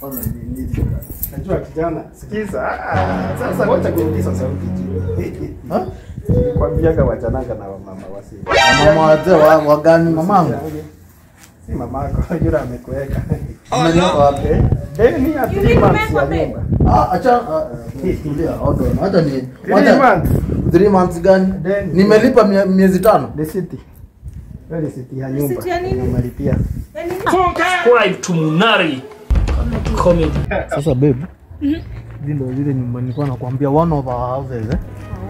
Ona nini? Najua kijana. Sikiza. Sasa wacha kurudisha sauti chini. Nikwambiaga wachananga na mama wasi. Mama wazee wa gani mamangu? Si mamako, yule amekuweka. Umenyoka wapi? Ni ya 3 months ya nyumba. Acha tulia, hold on. Hata ni 3 months. 3 months gani? Nimelipa miezi 5. The city. Where city ya nyumba? Nimelipia. Subscribe to Monari. Comment. Sasa babe. Ndio zile nyumba nilikuwa nakwambia one of our houses Wow.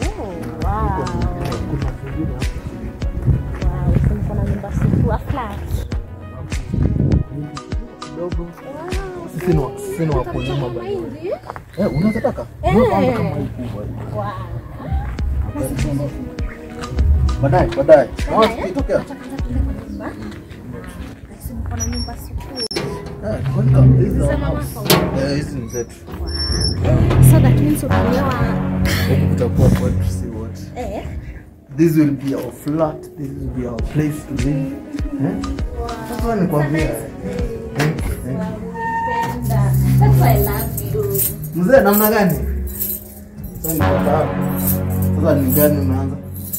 Kuna zingine hapo. Wow, kuna nyumba siku flat. Kidogo. Sisi ni wakulima bado. Unaweza taka? Wow. Baadaye. Kitokea. Kuna nyumba siku. Hizi ni zetu. So that means ukilewa Utakuwa going to see what. This will be our flat. This will be our place to live. Sasa nikwambia. That's why I love you. Mzee namna gani? Sasa ni gani umeanza?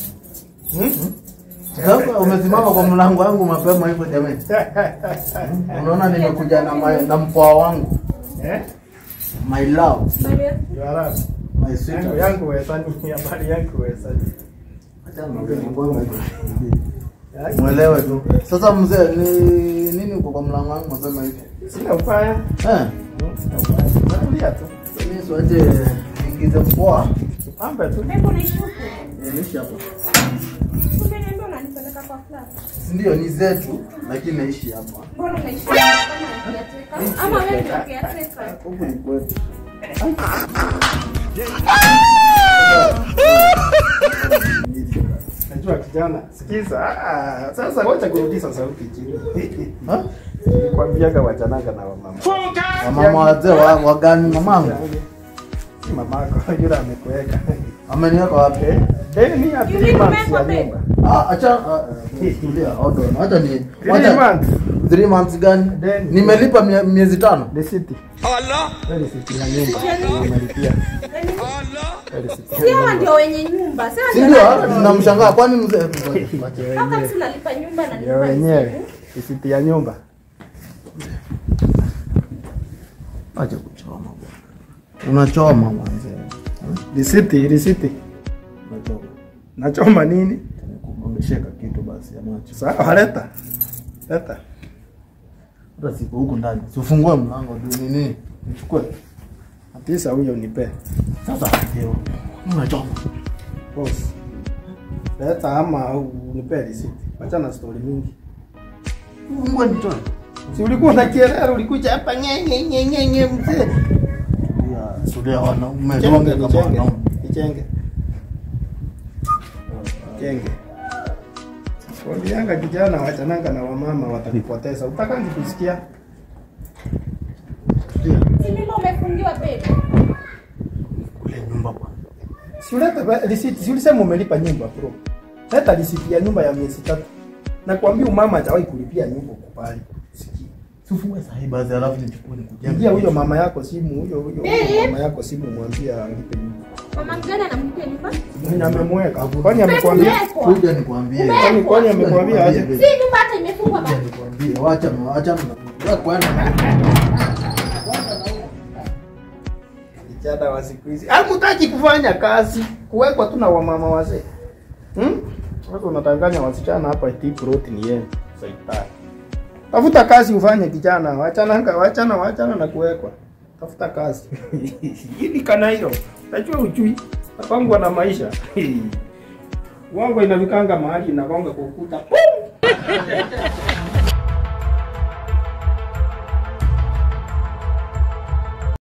Sasa umesimama kwa mlango wangu mapema hivyo jamani. Unaona nimekuja na mpoa wangu. My love. You are love. My sweet. Yangu wesani, habari yangu wesani. Acha ngombe. Mwelewe tu. Sasa mzee ni nini uko kwa mlango wangu mapema hivi? Sina ubaya. Sina ubaya. Natulia tu. Mimi siwaje ingize mpoa. Pambe tu. Hebu nishuku. Niishi hapa. Kumbe ndio unanipeleka kwa flat. Ndio ni zetu lakini naishi hapa. Mbona unaishi kama kiateka? Ama wewe ndio kiateka? Huko ni kwetu. Najua kijana. Sikiza. Sasa wacha kurudisha sauti chini. Nikwambiaga wachananga na mama. Mama wazee wa gani mamangu? Si mamako, yule amekuweka. Ameniweka wapi? Ni ya 3 months ya nyumba. Acha tulia, hold on. Hata ni 3 months. 3 months gani? Nimelipa miezi 5. The city. Allah. Where city ya nyumba? Nimelipia. Sio ndio wenye nyumba. Sio ndio tunamshangaa kwani mzee hata tunalipa nyumba na nyumba wenyewe. City ya nyumba. Acha kuchoma bwana. Unachoma mwanzo. The city. Nachoma nini? Umesheka kitu basi ya macho. Sawa, leta. Hata sipo huko ndani. Usifungue mlango ndio nini? Nichukue. Atisa huyo nipe. Sasa ndio. Unachoma. Boss. Leta ama unipe receipt. Acha na story mingi. Mungu nitoe. Si ulikuwa na kielera ulikuja hapa nye mzee. Ya, sulia wanaume donge kama wanaume. Ichenge. Walianga kijana wachananga na wamama watanipoteza. Utaka nikusikia? Si mimi umefungiwa bebe. Kule nyumba bwana. Si uleta receipt, si ulisema umelipa nyumba bro. Leta receipt ya nyumba ya miezi 3. Nakwambia umama hajawahi kulipia nyumba ukubali. Sikia. Sifungue sahihi baadhi alafu nichukue nikujenge. Ingia huyo mama yako simu, huyo mama yako simu mwambie alipe nyumba. Mama mgani anamlipa nyumba? Mimi amemweka. Kwani amekwambia? Kuja nikwambie. Kwani amekwambia aje? Si nyumba hata imefungwa bado. Nikwambie wacha na kwenda. Kijana wa siku hizi. Hakutaki kufanya kazi, kuwekwa tu na wamama wazee. Watu wanatanganya wasichana hapa eti protein yenu. Saitani. Tafuta kazi ufanye kijana, wachana na kuwekwa. Tafuta kazi. Hili kana hilo. Unajua ujui. Napangwa na maisha. Uongo inavikanga mahali inagonga kwa ukuta.